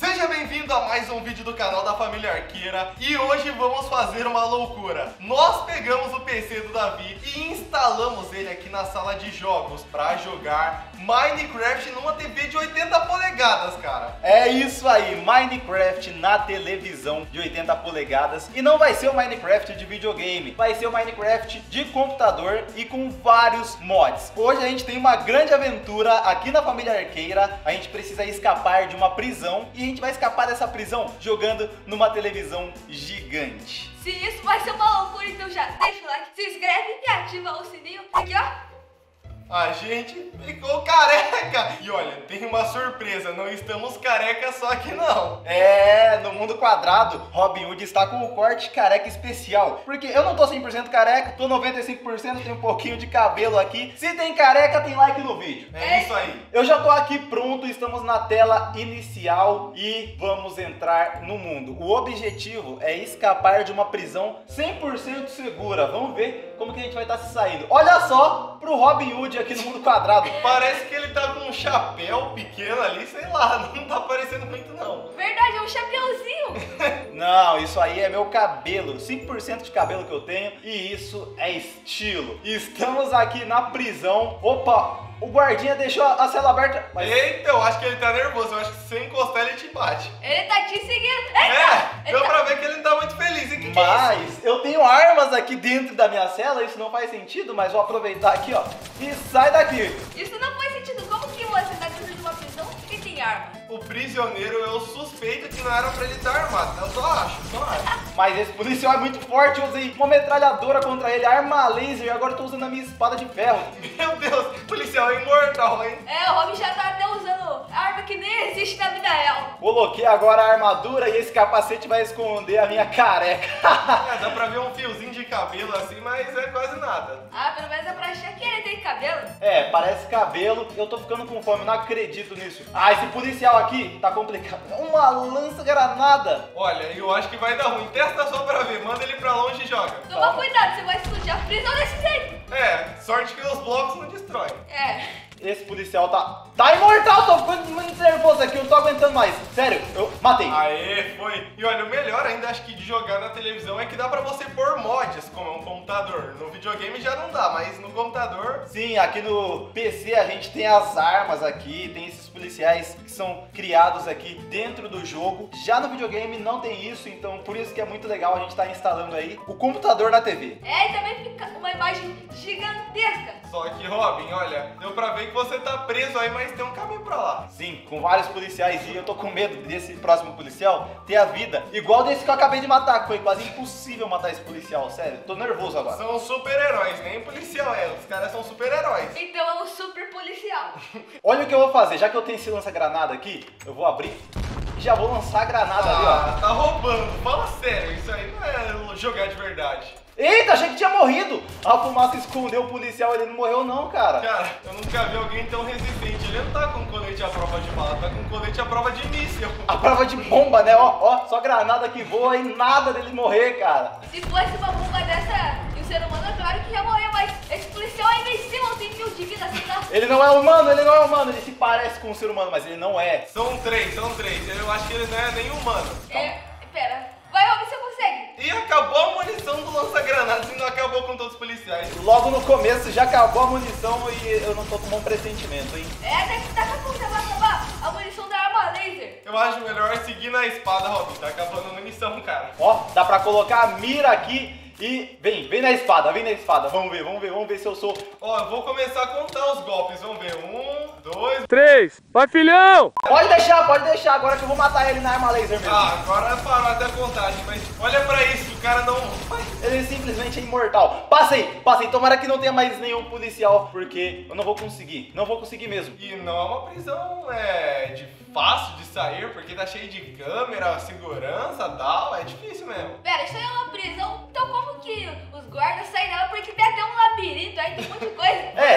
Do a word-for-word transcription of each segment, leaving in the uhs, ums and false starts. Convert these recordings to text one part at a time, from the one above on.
Seja bem-vindo a mais um vídeo do canal da Família Arqueira. E hoje vamos fazer uma loucura. Nós pegamos o P C do Davi e instalamos ele aqui na sala de jogos para jogar Minecraft numa T V de oitenta polegadas, cara. É isso aí, Minecraft na televisão de oitenta polegadas. E não vai ser o Minecraft de videogame, vai ser o Minecraft de computador e com vários mods. Hoje a gente tem uma grande aventura aqui na Família Arqueira. A gente precisa escapar de uma prisão e a gente vai escapar dessa prisão jogando numa televisão gigante. Se isso vai ser uma loucura, então já deixa o like, se inscreve e ativa o sininho aqui, ó. A gente ficou careca! E olha, tem uma surpresa, não estamos careca só que não. É, no mundo quadrado, Robin Hood está com o corte careca especial. Porque eu não tô cem por cento careca, tô noventa e cinco por cento, tem um pouquinho de cabelo aqui. Se tem careca, tem like no vídeo. É, é isso aí. Eu já tô aqui pronto, estamos na tela inicial e vamos entrar no mundo. O objetivo é escapar de uma prisão cem por cento segura. Vamos ver como que a gente vai estar se saindo. Olha só pro Robin Hood aqui no mundo quadrado. Parece que ele tá com um chapéu pequeno ali, sei lá, não tá parecendo muito não. Verdade, é um chapeuzinho. Não, isso aí é meu cabelo, cinco por cento de cabelo que eu tenho e isso é estilo. Estamos aqui na prisão. Opa, o guardinha deixou a cela aberta. Mas... Eita, eu acho que ele tá nervoso, eu acho que se você encostar ele te bate. Ele tá te seguindo. Eita, é, deu tá... pra ver que ele não tá muito feliz. E que mas que é isso? Eu tenho armas aqui dentro da minha cela, isso não faz sentido, mas vou aproveitar aqui, ó, e sai daqui. Isso não faz sentido, como que você tá dentro de uma prisão e tem arma? O prisioneiro, eu suspeito que não era pra ele estar armado, eu só acho, só acho. Mas esse policial é muito forte, eu usei uma metralhadora contra ele, arma laser, e agora eu tô usando a minha espada de ferro. Meu Deus, o policial é imortal, hein? É, o Robin já tá até usando arma que nem existe na vida real. Coloquei agora a armadura e esse capacete vai esconder a minha careca. É, dá pra ver um fiozinho de cabelo assim, mas é quase nada. Ah, pelo menos é pra achar que ele tem cabelo. É, parece cabelo, eu tô ficando com fome, não acredito nisso. Ah, esse policial aqui tá complicado. Uma lança-granada. Olha, eu acho que vai dar ruim. Testa só pra ver. Manda ele pra longe e joga. Toma Calma. cuidado, você vai explodir a prisão desse jeito. É, sorte que os blocos não destroem. É. Esse policial tá... Tá imortal, tô ficando muito nervoso aqui, eu não tô aguentando mais. Sério, eu matei. Aê, foi. E olha, o melhor ainda, acho que de jogar na televisão é que dá pra você pôr mods, como é um computador. No videogame já não dá, mas no computador... Sim, aqui no P C a gente tem as armas aqui, tem esses policiais que são criados aqui dentro do jogo. Já no videogame não tem isso, então por isso que é muito legal a gente tá instalando aí o computador na T V. É, e também fica uma imagem gigantesca. Só que, Robin, olha, deu pra ver que você tá preso aí, mas tem um caminho pra lá. Sim, com vários policiais e eu tô com medo desse próximo policial ter a vida igual desse que eu acabei de matar, que foi quase impossível matar esse policial, sério, tô nervoso agora. São super-heróis, nem policial é, os caras são super-heróis. Então é um super policial. Olha o que eu vou fazer, já que eu tenho esse lança-granada aqui, eu vou abrir e já vou lançar a granada ah, ali, ó. Tá roubando, fala sério, isso aí não é jogar de verdade. Eita, achei que tinha morrido! A fumaça escondeu o policial, ele não morreu não, cara. Cara, eu nunca vi alguém tão resistente. Ele não tá com colete à prova de bala, tá com colete à prova de míssil. A prova de bomba, né? Ó, ó, só granada que voa e nada dele morrer, cara. Se fosse uma bomba dessa e o ser humano, é claro que ia morrer, mas esse policial é invencível, tem mil de vida, assim, tá? Ele não é humano, ele não é humano, ele se parece com um ser humano, mas ele não é. São três, são três. Eu acho que ele não é nem humano. É, pera. Vai, Robin, você consegue. E acabou a munição do lança-granadas e não acabou com todos os policiais. Logo no começo já acabou a munição e eu não tô com um bom pressentimento, hein? É, daqui a pouco já vai acabar a munição da arma laser. Eu acho melhor seguir na espada, Robin. Tá acabando a munição, cara. Ó, dá pra colocar a mira aqui e vem, vem na espada, vem na espada. Vamos ver, vamos ver, vamos ver se eu sou... Ó, eu vou começar a contar os golpes. Vamos ver. Um, dois... Três. Vai, filhão! Pode deixar, pode deixar. Agora que eu vou matar ele na arma laser mesmo. Ah, agora parou até a contagem. Mas olha pra isso, o cara não... Ele simplesmente é imortal. Passei, passei. Tomara que não tenha mais nenhum policial, porque eu não vou conseguir. Não vou conseguir mesmo. E não é uma prisão é, de fácil de sair, porque tá cheio de câmera, segurança e tal. É difícil mesmo. Pera, isso aí é uma prisão? Então como que os guardas saem dela? Porque tem até um labirinto, aí tem um monte de coisa.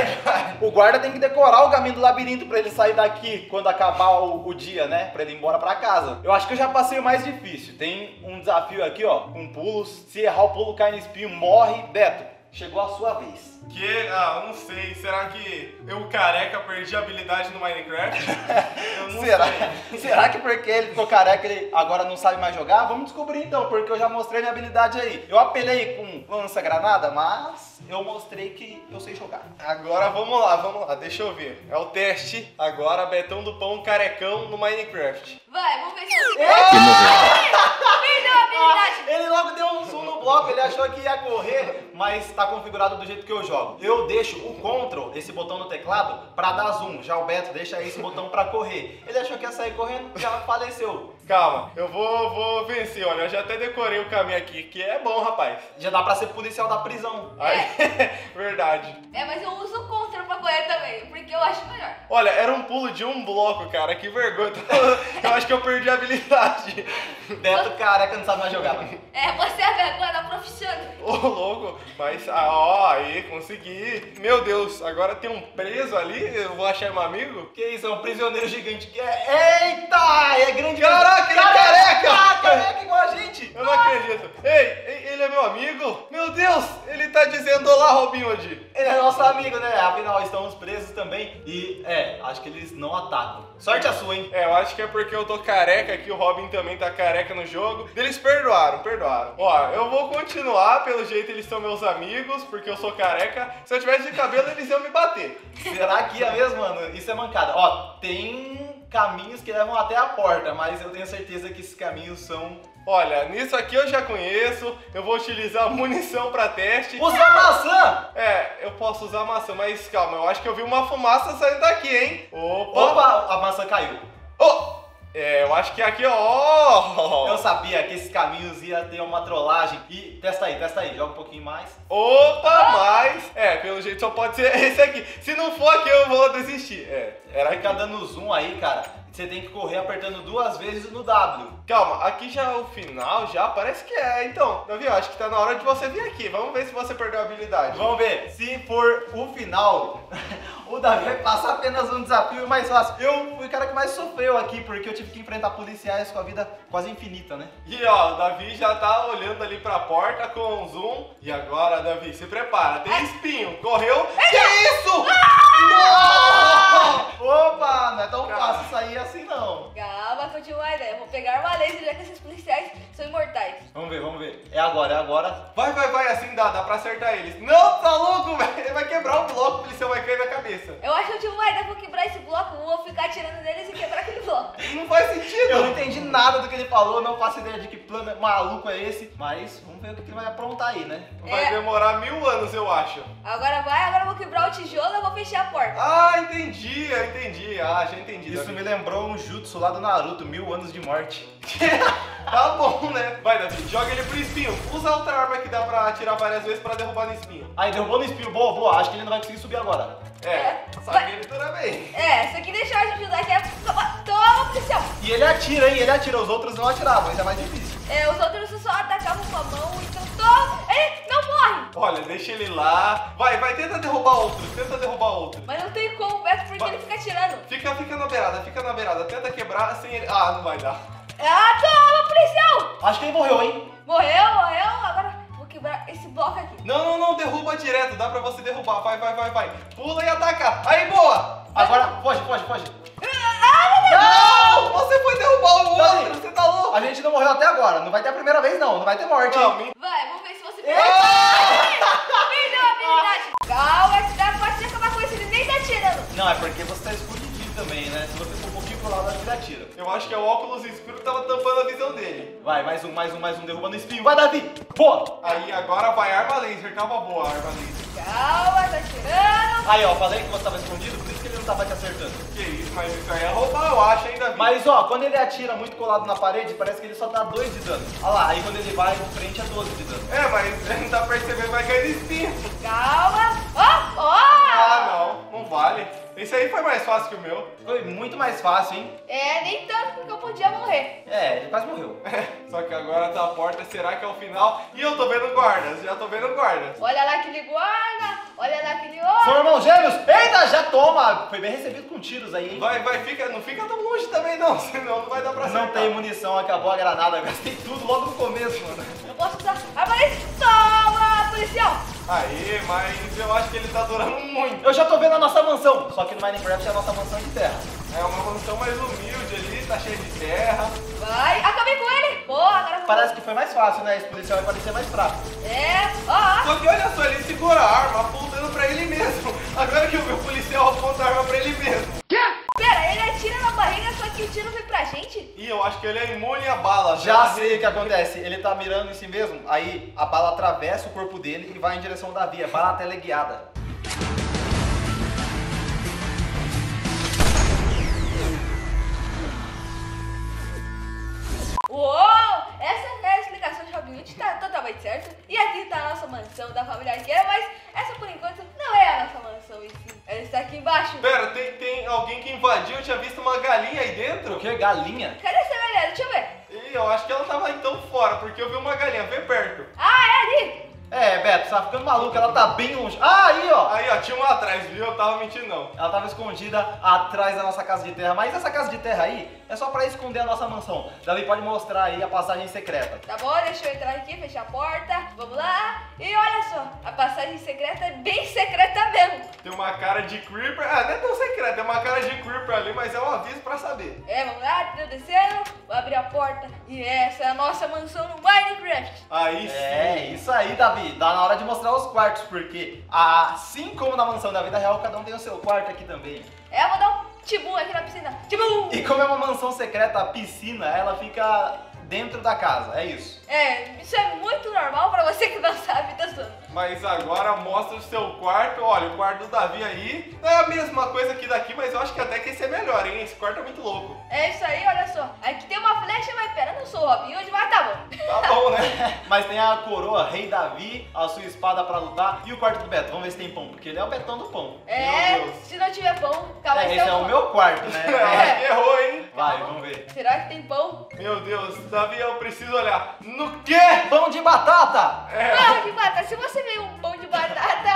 É, o guarda tem que decorar o caminho do labirinto pra ele sair daqui quando acabar o, o dia, né? Pra ele ir embora pra casa. Eu acho que eu já passei o mais difícil. Tem um desafio aqui, ó, com pulos. Se errar o pulo, cai no espinho, morre. Beto, chegou a sua vez. Que, ah, não sei, será que eu careca perdi a habilidade no Minecraft? Eu não Será? sei. Será que porque ele ficou careca ele agora não sabe mais jogar? Vamos descobrir então, porque eu já mostrei minha habilidade aí. Eu apelei com lança-granada, mas eu mostrei que eu sei jogar. Agora vamos lá, vamos lá, deixa eu ver. É o teste agora, Betão do Pão carecão no Minecraft. Vai, vamos ver se eu Perdeu a habilidade. Ele logo deu um zoom no bloco, ele achou que ia correr, mas tá configurado do jeito que eu jogo. Eu deixo o Ctrl, esse botão no teclado, pra dar zoom. Já o Beto deixa esse botão pra correr. Ele achou que ia sair correndo, já faleceu. Calma, eu vou, vou vencer, olha, eu já até decorei o caminho aqui, que é bom, rapaz. Já dá pra ser policial da prisão. Aí, verdade. É, mas eu uso o contra pra correr também, porque eu acho melhor. Olha, era um pulo de um bloco, cara, que vergonha. Eu acho que eu perdi a habilidade. Beto careca não sabe mais jogar. É, você é a vergonha da profissão. Ô, louco, mas, ah, ó, aí, consegui. Meu Deus, agora tem um preso ali, eu vou achar meu amigo? Que isso, é um prisioneiro gigante que é... Eita, é grande... Caraca, ele é careca! Ah, careca igual a gente! Eu não acredito. Ei, ele é meu amigo? Meu Deus, ele tá dizendo olá, Robin Hood. Ele é nosso amigo, né? Afinal, estamos presos também. E, é, acho que eles não atacam. Sorte a sua, hein? É, eu acho que é porque eu tô careca aqui, o Robin também tá careca no jogo. Eles perdoaram, perdoaram. Ó, eu vou continuar, pelo jeito eles são meus amigos, porque eu sou careca. Se eu tivesse de cabelo, eles iam me bater. Será que é mesmo, mano? Isso é mancada. Ó, tem caminhos que levam até a porta, mas eu tenho certeza que esses caminhos são... Olha, nisso aqui eu já conheço, eu vou utilizar munição pra teste. Usa maçã! É, eu posso usar maçã, mas calma, eu acho que eu vi uma fumaça saindo daqui, hein? Opa! Opa, a maçã caiu. Oh! É, eu acho que aqui, ó. Eu sabia que esses caminhos ia ter uma trollagem. E testa aí, testa aí, joga um pouquinho mais. Opa, mais. É, pelo jeito só pode ser esse aqui. Se não for aqui, eu vou desistir. É, era Fica aqui. dando zoom aí, cara. Você tem que correr apertando duas vezes no W. Calma, aqui já é o final, já parece que é. Então, Davi, eu acho que tá na hora de você vir aqui. Vamos ver se você perdeu a habilidade. Vamos ver, se for o final, o Davi vai passar apenas um desafio mais fácil. Eu fui o cara que mais sofreu aqui, porque eu tive que enfrentar policiais com a vida quase infinita, né? E ó, o Davi já tá olhando ali pra porta com zoom. E agora, Davi, se prepara. Tem espinho. Correu. Que isso? Não! Opa, não é tão Cara. fácil sair assim não. Calma, continua a ideia. Eu vou pegar uma laser, já que esses policiais são imortais. Vamos ver, vamos ver. É agora, é agora. Vai, vai, vai, assim dá, dá pra acertar eles. Não, tá louco, velho. Ele vai quebrar o bloco, o policial vai cair na cabeça. Eu acho que eu tive uma ideia pra quebrar esse bloco. Eu vou ficar atirando neles e quebrar aquele bloco. Não faz sentido. Eu não entendi nada do que ele falou, não faço ideia de que plano maluco é esse, mas vamos ver o que ele vai aprontar aí, né? Vai É. demorar mil anos, eu acho. Agora vai, agora eu vou quebrar o tijolo e eu vou fechar a porta. Ah, entendi, eu entendi. Ah, já entendi. Isso Davi. me lembrou um jutsu lá do Naruto, mil anos de morte. Tá bom, né? Vai, Davi, joga ele pro espinho. Usa outra arma que dá pra atirar várias vezes pra derrubar no espinho. Aí derrubou no espinho, boa, boa, acho que ele não vai conseguir subir agora. É, É. só Vai. que ele dura bem. É, isso aqui deixa eu ajudar aqui. É... Toma, toma, policial. E ele atira, hein, ele atira, os outros não atiravam, isso é mais difícil. É, os outros só atacavam com a mão, então toma. Ele não morre. Olha, deixa ele lá. Vai, vai, tenta derrubar outro, tenta derrubar outro. Mas não tem como, Beto, porque Vai. ele fica atirando. Fica, fica na beirada, fica na beirada. Tenta quebrar sem ele. Ah, não vai dar. Ah, toma, policial. Acho que ele morreu, hein? Morreu, morreu. Agora vou quebrar esse bloco aqui. Não, não, não, derruba direto. Dá pra você derrubar. Vai, vai, vai, vai. Pula e ataca. Aí, boa. Agora, foge, foge, foge. Não, você foi derrubar o Davi. outro. Você tá louco. A gente não morreu até agora, não vai ter a primeira vez não, não vai ter morte, Não, hein? me... Vai, vamos ver se você Ah! perdeu a habilidade. Calma, esse cara pode acabar com isso, ele nem tá atirando. Não, é porque você tá escondido também, né? Se você for um pouquinho pro lado, acho que ele atira. Eu acho que é o óculos escuro que tava tampando a visão dele. Vai, mais um, mais um, mais um, derrubando o espinho. Vai, Davi! Boa! Aí, agora vai arma laser. Tava boa a arma laser. Calma, tá atirando. Aí, ó, falei que você tava escondido, por isso que ele não tava te acertando. Que isso, mas isso aí é roubar, eu acho, ainda vi. Mas, ó, quando ele atira muito colado na parede, parece que ele só dá dois de dano. Olha lá, aí quando ele vai de frente é doze de dano. É, mas ele não tá percebendo, vai cair no espinho. Calma. Ó, ó. Ah, não, não vale. Esse aí foi mais fácil que o meu. Foi muito mais fácil, hein? É, nem tanto porque eu podia morrer. É, ele quase morreu. Só que agora tá a porta, será que é o final? E eu tô vendo guardas, já tô vendo guardas. Olha lá aquele guarda, olha lá aquele outro. São irmãos gêmeos! Eita, já toma! Foi bem recebido com tiros aí, hein? Vai, vai, fica, não fica tão longe também não, senão não vai dar pra acertar. Não tem munição, acabou a granada, eu gastei tudo logo no começo, mano. Eu posso usar arma laser. Toma, policial. Aê, mas eu acho que ele tá durando muito. Eu já tô vendo a nossa mansão, só que no Minecraft é a nossa mansão de terra. É uma mansão mais humilde ali, tá cheia de terra. Vai, acabei com ele. Boa, agora foi. Parece que foi mais fácil, né? Esse policial vai parecer mais fraco. É, ó. Só que olha só, ele segura a arma apontando pra ele mesmo. Agora que o policial aponta a arma pra ele mesmo. Pera, ele atira na barriga, só que o tiro vem pra gente? E eu acho que ele é imune a bala. Já sei o que acontece, ele tá mirando em si mesmo, aí a bala atravessa o corpo dele e vai em direção ao Davi, a bala teleguiada. Uou, essa é a explicação de Robin Hood, tá totalmente certo. E aqui tá a nossa mansão da família Arqueira, mas essa por enquanto não é a nossa mansão em si. Ela está aqui embaixo. Pera, tem, tem alguém que invadiu, eu tinha visto uma galinha aí dentro. O que? Galinha? Cadê essa galera? Deixa eu ver. E eu acho que ela tava então fora, porque eu vi uma galinha bem perto. Ah, é ali. É, Beto, você tá ficando maluco, ela tá bem longe. Ah, aí, ó! Aí, ó, tinha uma atrás, viu? Eu tava mentindo, não. Ela tava escondida atrás da nossa casa de terra, mas essa casa de terra aí é só pra esconder a nossa mansão. Davi pode mostrar aí a passagem secreta. Tá bom, deixa eu entrar aqui, fechar a porta. Vamos lá. E olha só, a passagem secreta é bem secreta mesmo. Tem uma cara de creeper. Ah, não é tão secreta, é uma cara de creeper ali, mas é um aviso pra saber. É, vamos lá, tô descendo, vou abrir a porta. E essa é a nossa mansão no Minecraft. Aí sim. É, isso aí, Davi. Dá na hora de mostrar os quartos, porque assim como na mansão da vida real, cada um tem o seu quarto aqui também. É, vou dar um tibum aqui na piscina. Tibum! E como é uma mansão secreta, a piscina, ela fica dentro da casa, é isso. É, isso é muito normal pra você que não sabe, tá zoando. Mas agora mostra o seu quarto. Olha, o quarto do Davi aí não é a mesma coisa que daqui, mas eu acho que até que esse é melhor, hein? Esse quarto é muito louco. É isso aí, olha só. Aqui tem uma flecha, mas pera, eu não sou o Robin Hood, mas tá bom. Tá bom, né? Mas tem a coroa, Rei Davi, a sua espada pra lutar e o quarto do Beto. Vamos ver se tem pão, porque ele é o Betão do pão. É, Meu Deus. se não tiver pão, calma É, aí. esse é o meu quarto, Eu né? acho que errou, hein? Vai, vamos ver. Será que tem pão? Meu Deus, Davi, eu preciso olhar. No quê? Pão de batata! É. Pão de batata. Se você vê um pão de batata,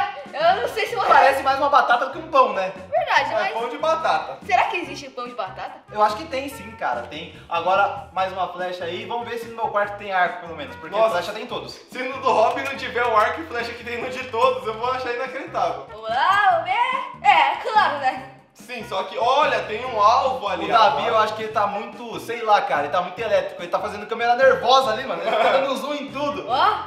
eu não sei se você... Parece mais uma batata do que um pão, né? Verdade, É mas... pão de batata. Será que existe pão de batata? Eu acho que tem sim, cara, tem. Agora, mais uma flecha aí. Vamos ver se no meu quarto tem arco, pelo menos, porque Nossa. flecha tem todos. Se no do Robin não tiver o arco e flecha que tem no de todos, eu vou achar inacreditável. Vamos lá, vamos ver. É, claro, né? Sim, só que, olha, tem um alvo ali. O Davi, agora. eu acho que ele tá muito, sei lá, cara, ele tá muito elétrico. Ele tá fazendo câmera nervosa ali, mano. Ele tá dando zoom em tudo. Ó,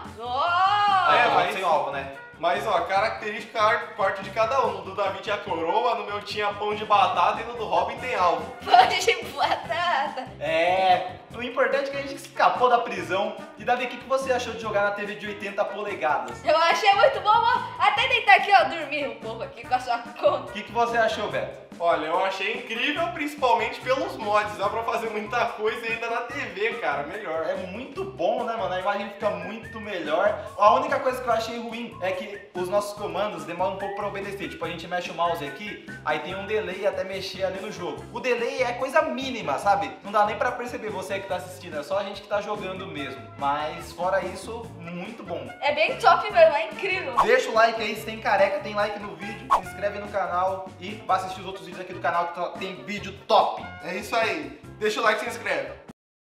ó. É, Ah, mas- sem alvo, né? Mas, ó, característica quarto de cada um. No do Davi tinha coroa, no meu tinha pão de batata e no do Robin tem alvo. Pão de batata. É, o importante é que a gente escapou da prisão. E Davi, o que que você achou de jogar na T V de oitenta polegadas? Eu achei muito bom, ó. Até deitar aqui, ó, dormir um pouco aqui com a sua conta. O que que você achou, Beto? Olha, eu achei incrível, principalmente pelos mods. Dá pra fazer muita coisa ainda na T V, cara. Melhor. É muito bom, né, mano? A imagem fica muito melhor. A única coisa que eu achei ruim é que os nossos comandos demoram um pouco pra obedecer. Tipo, a gente mexe o mouse aqui, aí tem um delay até mexer ali no jogo. O delay é coisa mínima, sabe? Não dá nem pra perceber você que tá assistindo, é só a gente que tá jogando mesmo. Mas fora isso, muito bom. É bem top mesmo, é incrível. Deixa o like aí, se tem careca, tem like no vídeo, se inscreve no canal e vai assistir os outros vídeos aqui do canal que tem vídeo top. É isso aí. Deixa o like e se inscreve.